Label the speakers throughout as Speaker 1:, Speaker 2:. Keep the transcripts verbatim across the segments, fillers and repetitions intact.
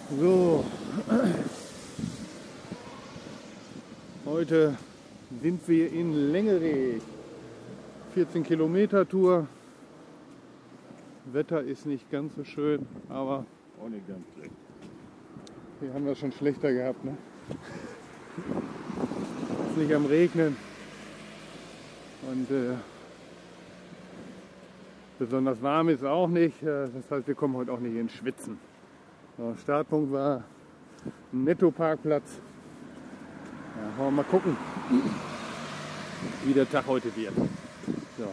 Speaker 1: So, heute sind wir in Längerich. vierzehn Kilometer Tour. Wetter ist nicht ganz so schön, aber
Speaker 2: auch nicht ganz schlecht.
Speaker 1: hier haben wir es schon schlechter gehabt. Ne? Es ist nicht am Regnen und äh, besonders warm ist es auch nicht. Das heißt, wir kommen heute auch nicht ins Schwitzen. So, Startpunkt war ein Netto-Parkplatz. Ja, wollen wir mal gucken, wie der Tag heute wird. So.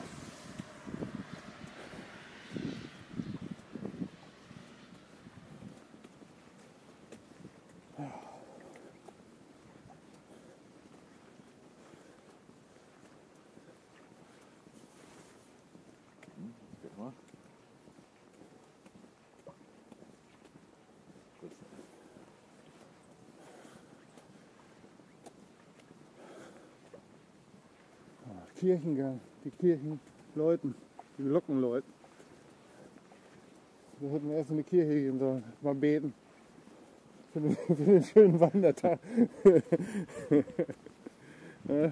Speaker 1: Kirchengang, die Kirchen läuten, die Glocken läuten. Wir hätten erst in die Kirche gehen sollen, mal beten. Für den, für den schönen Wandertag. Ja.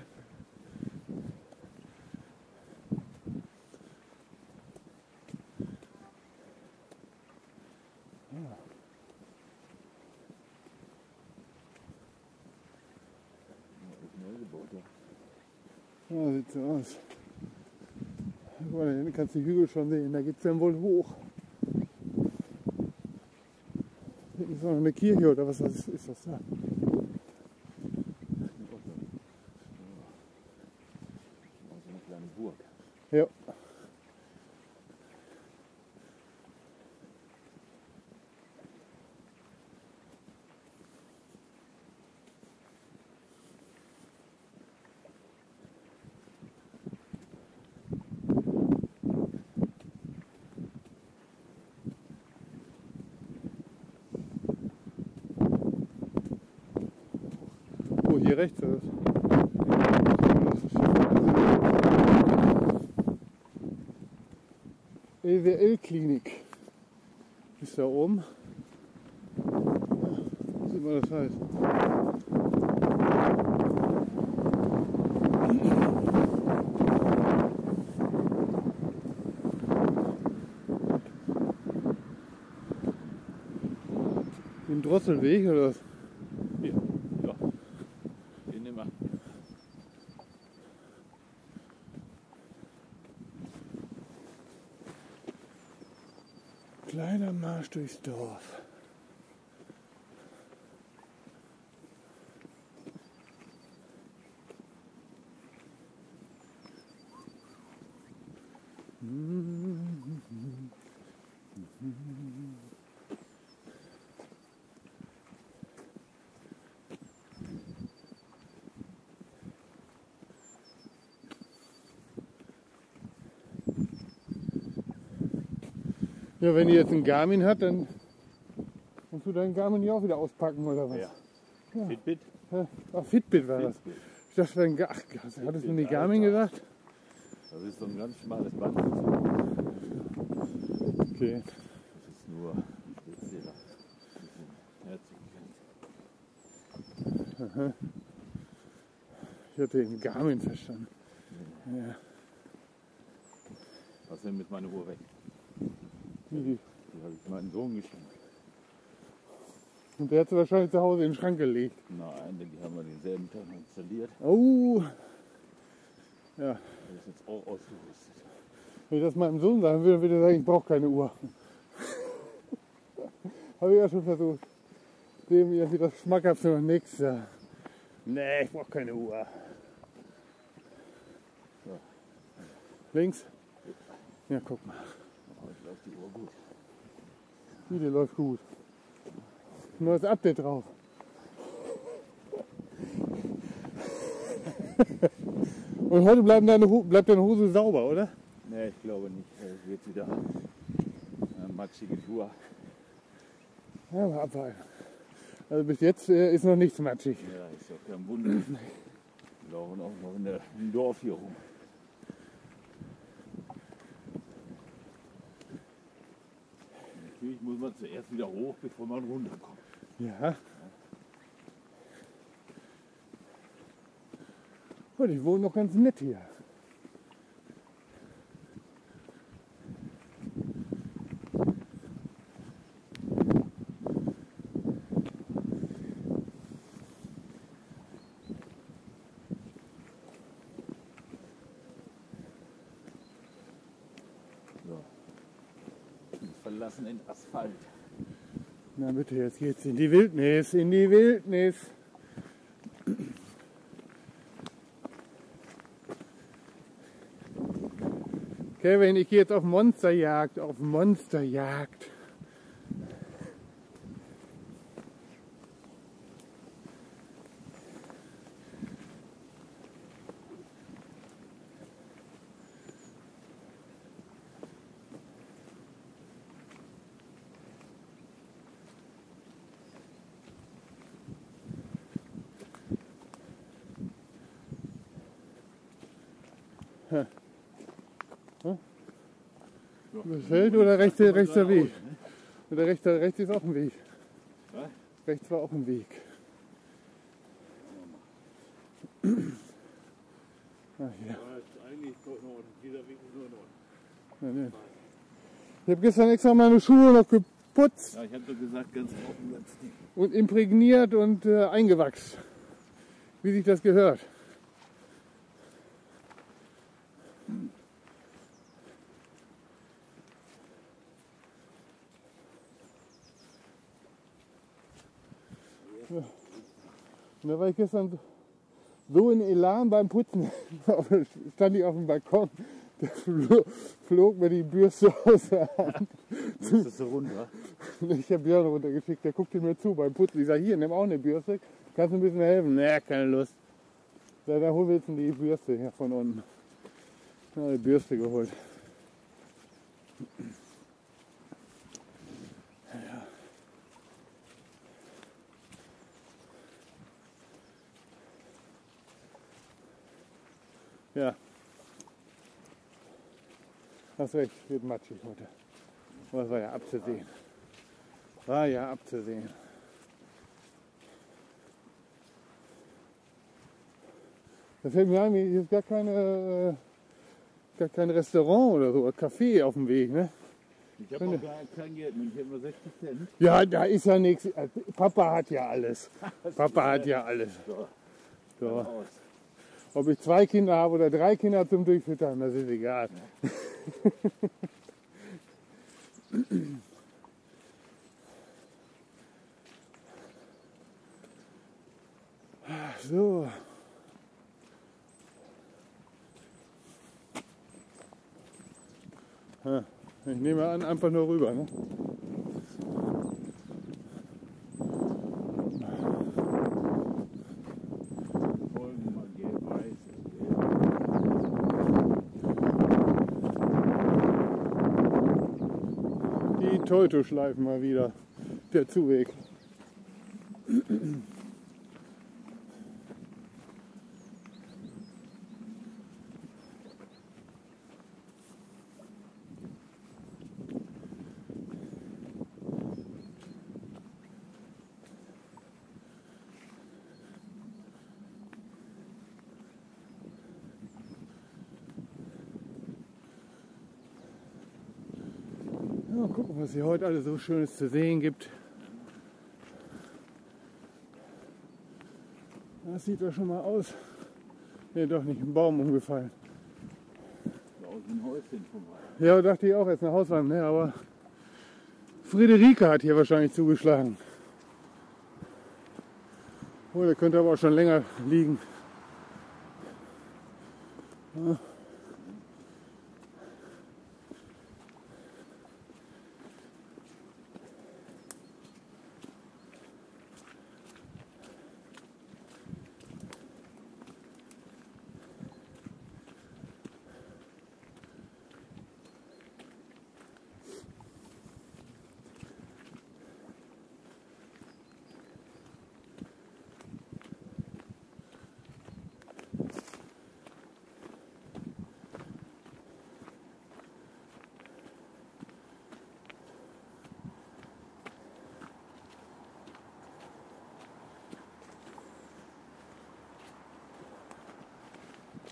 Speaker 1: Ja, sieht so aus. Guck mal, da hinten kannst du die Hügel schon sehen, da geht es dann wohl hoch. Hier ist noch eine Kirche oder was ist, ist das da?
Speaker 2: So eine kleine Burg.
Speaker 1: Ja. Oh, hier rechts ist es. L W L-Klinik ist da oben. Was immer das heißt. Den Drosselweg oder was?
Speaker 2: Hier, ja. Den nehmen wir.
Speaker 1: Kleiner Marsch durchs Dorf. Ja, wenn ihr jetzt einen Garmin hat, dann musst du deinen Garmin ja auch wieder auspacken, oder was?
Speaker 2: Ja.
Speaker 1: Ja.
Speaker 2: Fitbit?
Speaker 1: Ach, Fitbit war das.
Speaker 2: Fitbit.
Speaker 1: Ich dachte, das wäre ein Gar Ach, hattest du nicht Garmin gesagt?
Speaker 2: Das ist so ein ganz schmales Band.
Speaker 1: Okay.
Speaker 2: Das ist nur ein spezieller.
Speaker 1: Aha. Ich hatte den Garmin verstanden. Ja.
Speaker 2: Was ist denn mit meiner Uhr weg?
Speaker 1: Die,
Speaker 2: Die habe ich meinem Sohn geschenkt.
Speaker 1: und der hat sie wahrscheinlich zu Hause in den Schrank gelegt.
Speaker 2: Nein, die haben wir denselben Tag installiert.
Speaker 1: Oh! Ja.
Speaker 2: Der ist jetzt auch ausgerüstet.
Speaker 1: Wenn ich das meinem Sohn sagen würde, würde er sagen, ich brauche keine Uhr. Habe ich ja schon versucht. Dem irgendwie das schmackhaft für nix. Ja. Nee, ich brauche keine Uhr.
Speaker 2: Ja.
Speaker 1: Links? Ja, guck mal.
Speaker 2: Heute läuft die Uhr gut.
Speaker 1: Die, die läuft gut. Neues Update drauf. Und heute bleibt deine, bleibt deine Hose sauber, oder?
Speaker 2: Nee, ich glaube nicht. Es wird wieder eine matschige Tour.
Speaker 1: Ja, mal abwarten. Also bis jetzt äh, ist noch nichts matschig.
Speaker 2: Ja, ist ja kein Wunder. Wir laufen auch noch in der, im Dorf hier rum. Die Natürlich muss man zuerst wieder hoch, bevor man runterkommt.
Speaker 1: Ja. Und ich wohne noch ganz nett hier.
Speaker 2: Verlassen den Asphalt.
Speaker 1: Na bitte, jetzt geht's in die Wildnis, in die Wildnis. Kevin, ich gehe jetzt auf Monsterjagd, auf Monsterjagd. Hm. Hm? Das Feld oder rechts, rechts der Weg? Oder rechts, rechts ist auch ein Weg.
Speaker 2: Was?
Speaker 1: Rechts war auch ein Weg. Ah, hier.
Speaker 2: Eigentlich dieser Weg ist nur in Ordnung.
Speaker 1: Ich habe gestern extra meine Schuhe noch geputzt
Speaker 2: Ja, ich habe doch gesagt, ganz offen, ganz dick.
Speaker 1: und imprägniert und äh, eingewachst. Wie sich das gehört. Ja. Und da war ich gestern so in Elan beim Putzen. Stand ich auf dem Balkon, da flog, flog mir die Bürste aus der Hand.
Speaker 2: Musstest du runter?
Speaker 1: Ich habe Björn runtergeschickt, der guckte mir zu beim Putzen. Ich sage, hier, nimm auch eine Bürste, kannst du ein bisschen helfen? Nee, keine Lust. Ich sag, dann hol wir jetzt die Bürste hier von unten. Ich habe die Bürste geholt. Ja. Hast recht, wird matschig heute. Aber das war ja abzusehen. War ja abzusehen. Da fällt mir ein, hier ist gar keine, gar kein Restaurant oder so, ein Café auf dem Weg, ne?
Speaker 2: Ich habe auch gar kein Geld mehr, ich habe nur sechzig Cent.
Speaker 1: Ja, da ist ja nichts. Papa hat ja alles. Papa hat ja alles.
Speaker 2: So,
Speaker 1: So.
Speaker 2: aus.
Speaker 1: Ob ich zwei Kinder habe oder drei Kinder zum Durchfüttern, das ist egal. So. Ja, ich nehme an, einfach nur rüber. Ne?
Speaker 2: Folgen mal gelb, weiß,
Speaker 1: Die Teutoschleifen mal wieder. Der Zuweg. Ja, gucken, was hier heute alles so Schönes zu sehen gibt. Das sieht doch schon mal aus. Ne, doch nicht, ein Baum umgefallen.
Speaker 2: da aus dem Häuschen vorbei.
Speaker 1: Ja, dachte ich auch, erst eine Hauswand, ne, aber Friederike hat hier wahrscheinlich zugeschlagen. Oh, der könnte aber auch schon länger liegen. Ja.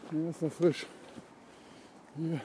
Speaker 1: Ja, ist noch frisch. Hier.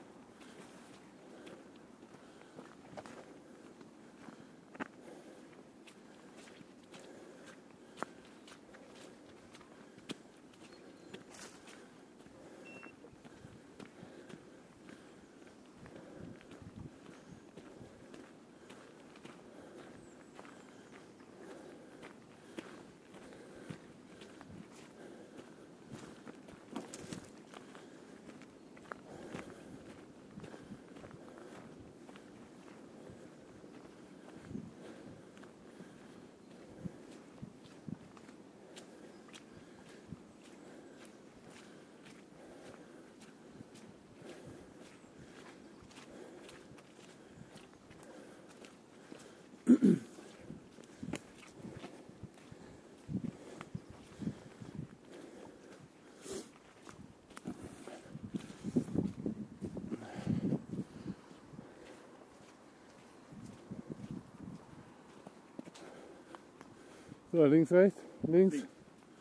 Speaker 1: So, links, rechts, links.
Speaker 2: Links.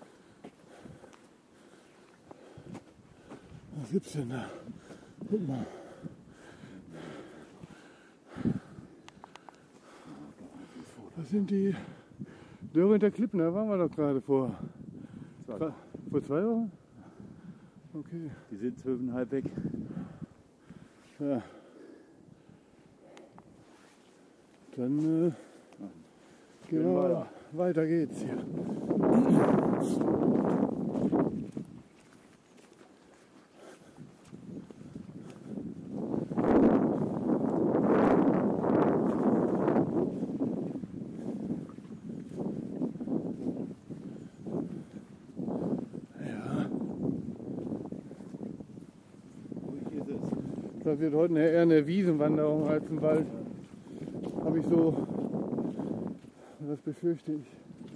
Speaker 1: Was gibt's denn da? Guck mal. Das sind die Dörrenter Klippen, da waren wir doch gerade vor.
Speaker 2: Zwei.
Speaker 1: Vor zwei Wochen? Okay.
Speaker 2: Die sind zwölfeinhalb weg.
Speaker 1: Ja. Dann äh, gehen wir weiter. Weiter geht's hier. Das wird heute eher eine Wiesenwanderung als ein Wald. Habe ich so, das befürchte ich.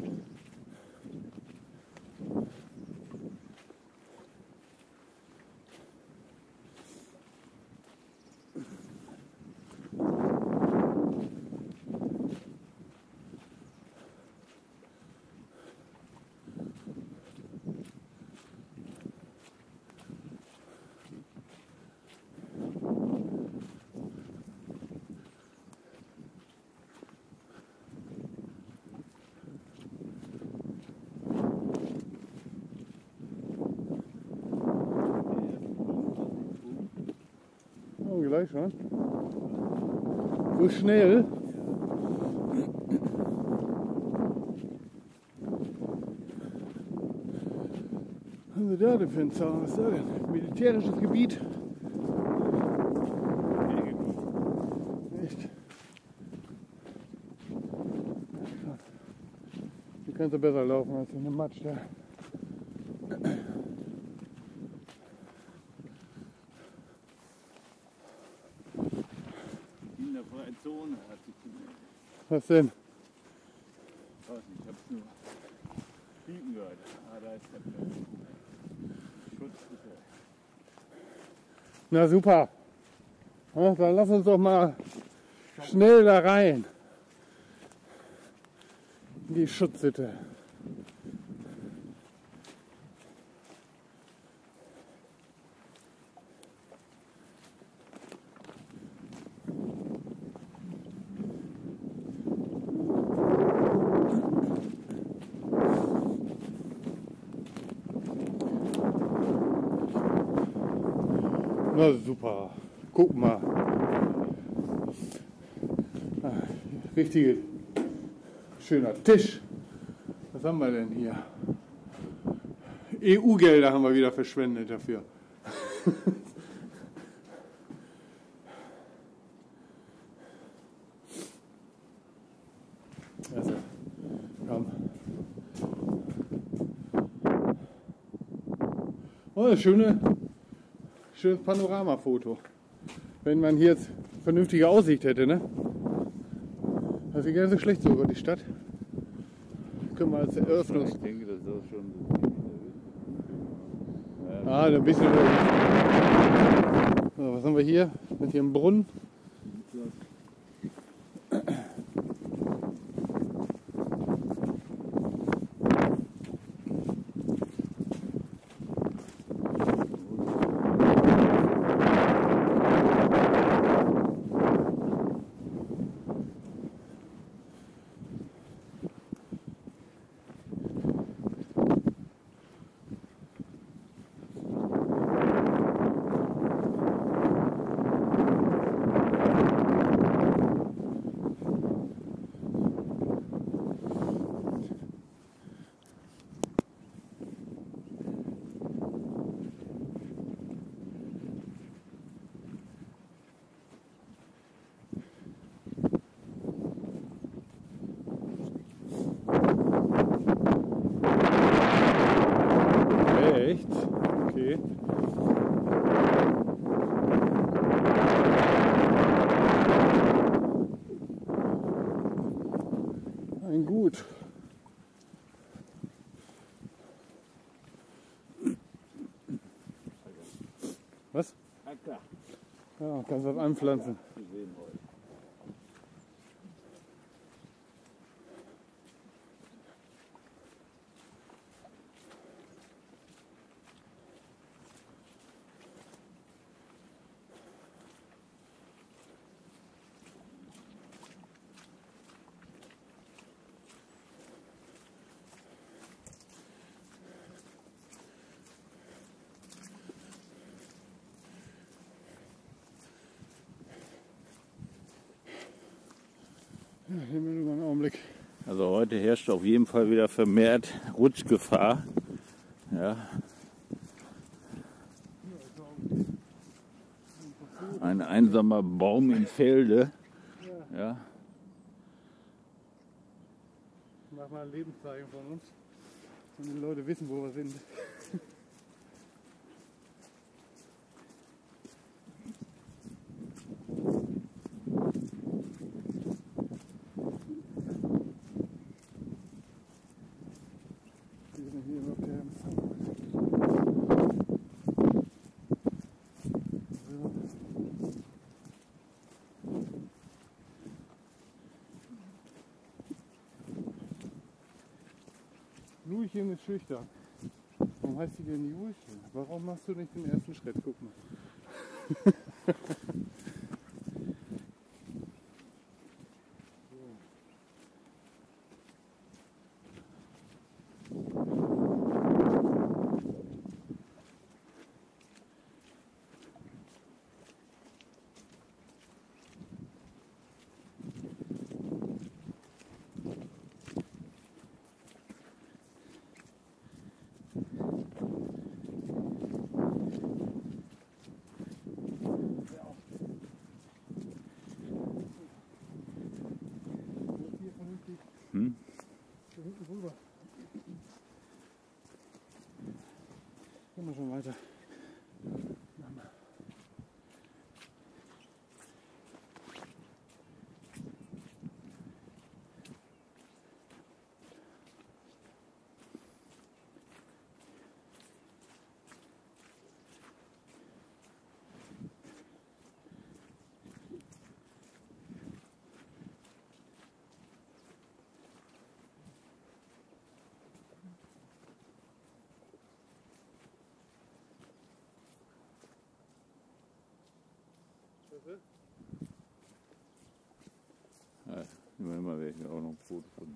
Speaker 1: Oh, gleich schon. So schnell. Was haben wir da denn für ein Zaun? Was ist da denn? Militärisches Gebiet. Echt? Hier kannst du besser laufen als in dem Matsch da.
Speaker 2: Zone hat sich gemeldet.
Speaker 1: Was denn?
Speaker 2: Ich weiß nicht, ich habe es nur piepen gehört. Ah, da ist der Schutz.
Speaker 1: Na super. Ja, dann lass uns doch mal schnell da rein. In die Schutzhütte. Na super, guck mal. Ah, richtige, schöner Tisch. Was haben wir denn hier? E U-Gelder haben wir wieder verschwendet dafür. Also, komm. Oh, eine schöne, schönes Panoramafoto. Wenn man hier jetzt vernünftige Aussicht hätte, ne? Das sieht gar nicht so schlecht so über die Stadt. Können wir als Eröffnungs...
Speaker 2: Ich denke, das ist schon so.
Speaker 1: Ah, ein bisschen. So, was haben wir hier? Mit hier einem Brunnen. rechts. Okay. Ein Gut. Was?
Speaker 2: Acker.
Speaker 1: Ja, kannst was anpflanzen.
Speaker 2: Gesehen heute.
Speaker 1: Ja, hier mal einen Augenblick.
Speaker 2: Also heute herrscht auf jeden Fall wieder vermehrt Rutschgefahr. Ja. Ein einsamer Baum im Felde. Ja.
Speaker 1: Mach mal ein Lebenszeichen von uns, damit die Leute wissen, wo wir sind. Hier noch der Empfang. So. Julchen ist schüchtern. Warum heißt sie denn Julchen? Warum machst du nicht den ersten Schritt? Guck mal.
Speaker 2: Hm?
Speaker 1: Da hinten rüber. Gehen wir schon weiter. Mach mal.
Speaker 2: Ja, immer werde ich auch noch ein Foto von.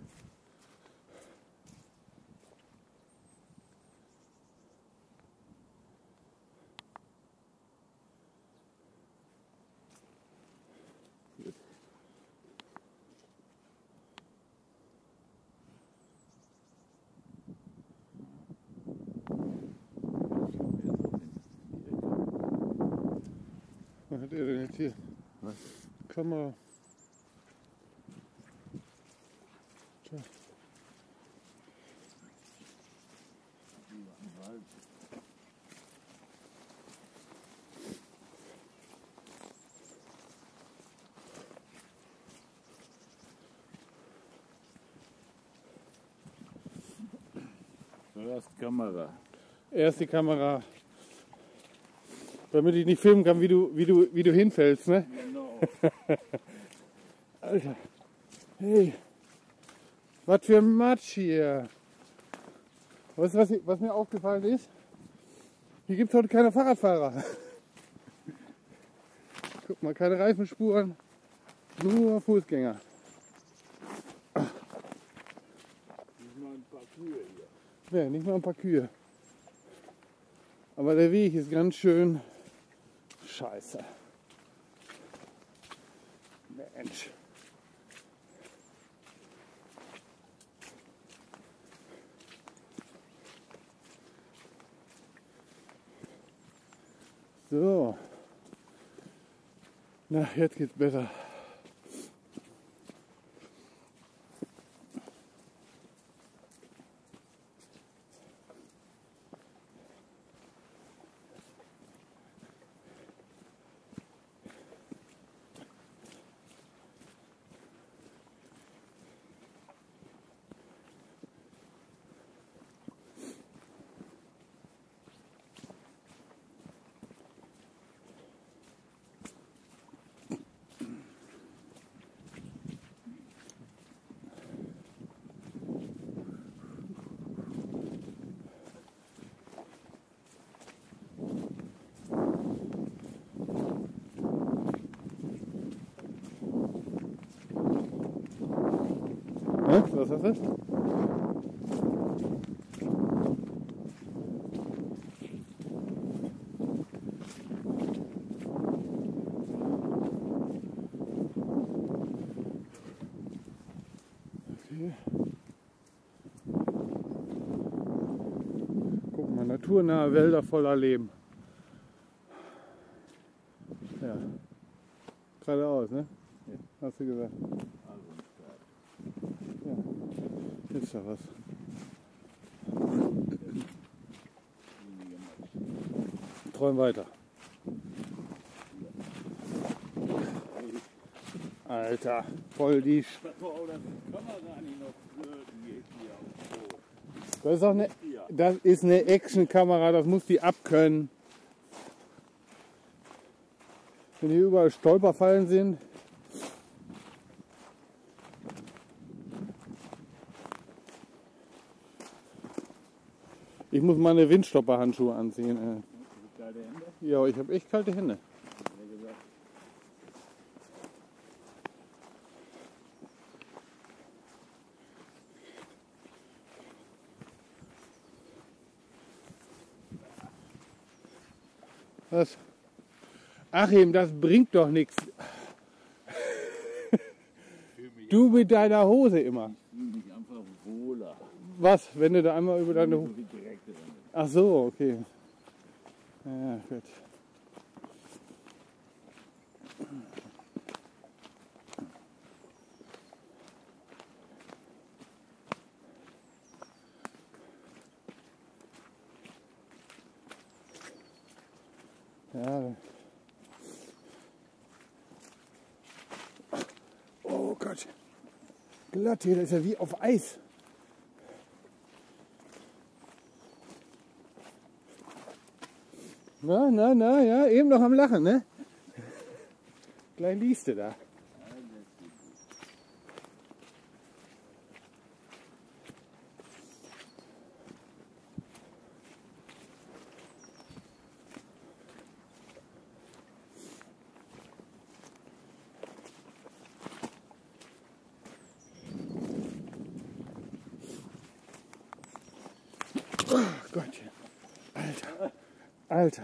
Speaker 1: Was hat er denn jetzt hier?
Speaker 2: Was?
Speaker 1: Kamera. Tja.
Speaker 2: Du hast Kamera.
Speaker 1: Erst die Kamera. Damit ich nicht filmen kann, wie du, wie du, wie du hinfällst, ne?
Speaker 2: Genau.
Speaker 1: Alter. Hey. Was für ein Matsch hier. Weißt du, was, was mir aufgefallen ist? Hier gibt es heute keine Fahrradfahrer. Guck mal, keine Reifenspuren. Nur Fußgänger.
Speaker 2: Nicht mal ein paar Kühe hier.
Speaker 1: Ja, nicht mal ein paar Kühe. Aber der Weg ist ganz schön scheiße. Mensch. So. Na, jetzt geht's besser. Hä? Was hast du? Okay. Guck mal, naturnahe Wälder voller Leben. Ja. Geradeaus, ne?
Speaker 2: Ja.
Speaker 1: Hast du gesagt. Ja. Ist doch was. Träum weiter. Alter, voll die. Sch Das ist auch eine, das ist eine Action-Kamera, das muss die abkönnen. Wenn hier überall Stolperfallen sind. Ich muss meine Windstopper-Handschuhe anziehen. Ja, ich habe echt kalte Hände. Was? Achim, das bringt doch nichts. Du mit deiner Hose immer.
Speaker 2: Ich fühle mich einfach wohler.
Speaker 1: Was, wenn du da einmal über deine
Speaker 2: So
Speaker 1: Hose...
Speaker 2: viel direkter damit.
Speaker 1: Ach so, okay. Ja, gut. Ja. Oh Gott. Glatt hier, das ist ja wie auf Eis. Na, na, na, ja, eben noch am Lachen, ne? Gleich liest du da. Oh Gottchen. Alter. Alter.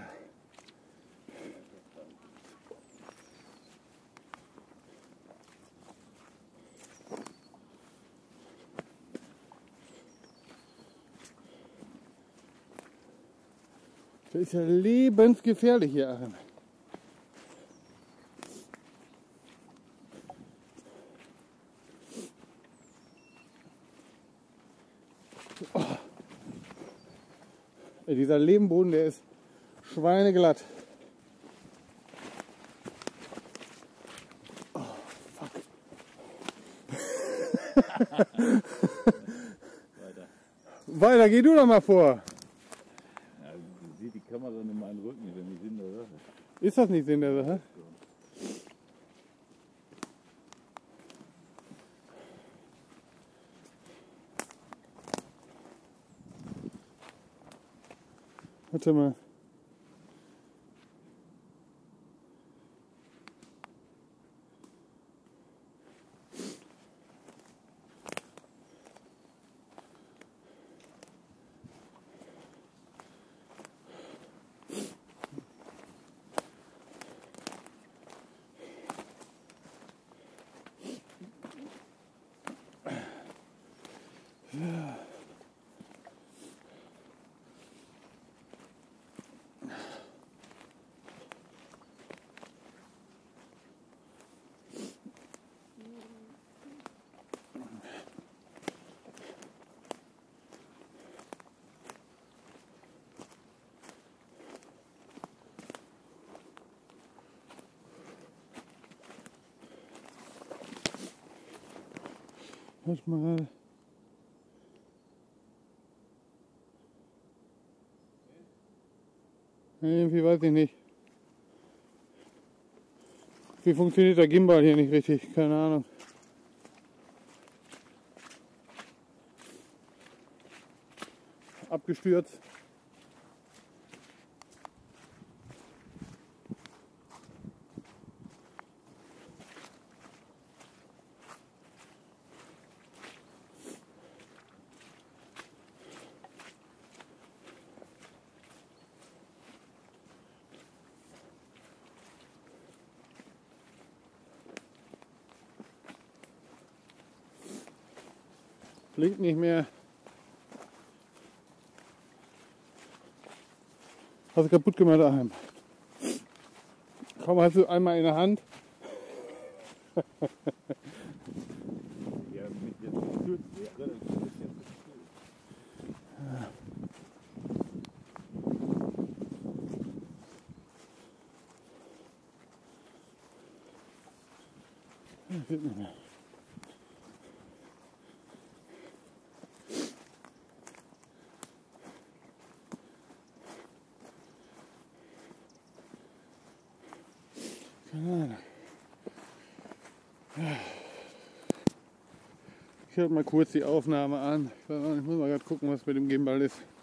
Speaker 1: Das ist ja lebensgefährlich hier, Aachen. Oh. Ey, dieser Lehmboden, der ist schweineglatt. Oh, fuck.
Speaker 2: Weiter.
Speaker 1: Weiter, geh du doch mal vor.
Speaker 2: Ja, sieht die Kamera in meinen Rücken, wenn ich Sinn der Sache.
Speaker 1: Ist das nicht Sinn der Sache? Warte mal. Ja. Warte mal gerade. Irgendwie weiß ich nicht. Wie funktioniert der Gimbal hier nicht richtig? Keine Ahnung. Abgestürzt. Blinkt nicht mehr. Hast du kaputt gemacht daheim. Komm, hast du einmal in der Hand.
Speaker 2: Ja, wenn ich jetzt gekürzt wäre, dann ist das jetzt nicht
Speaker 1: Das geht nicht mehr. Keine Ahnung. Ich halte mal kurz die Aufnahme an. Ich muss mal gerade gucken, was mit dem Gimbal ist.